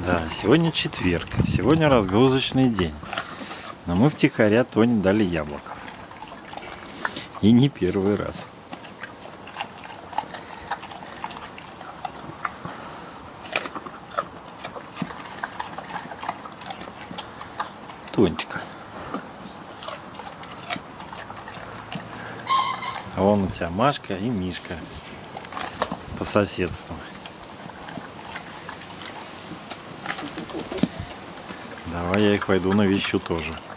Да, сегодня четверг, сегодня разгрузочный день. Но мы втихаря Тоне дали яблоков. И не первый раз. Тонечка. А вон у тебя Машка и Мишка по соседству. Давай я их пойду навещу тоже.